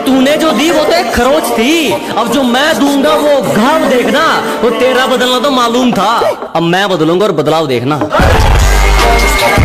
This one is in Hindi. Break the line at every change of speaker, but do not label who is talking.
तूने जो दी वो तो एक खरोच थी, अब जो मैं दूंगा वो घाव देखना। वो तेरा बदलना तो मालूम था, अब मैं बदलूंगा और बदलाव देखना।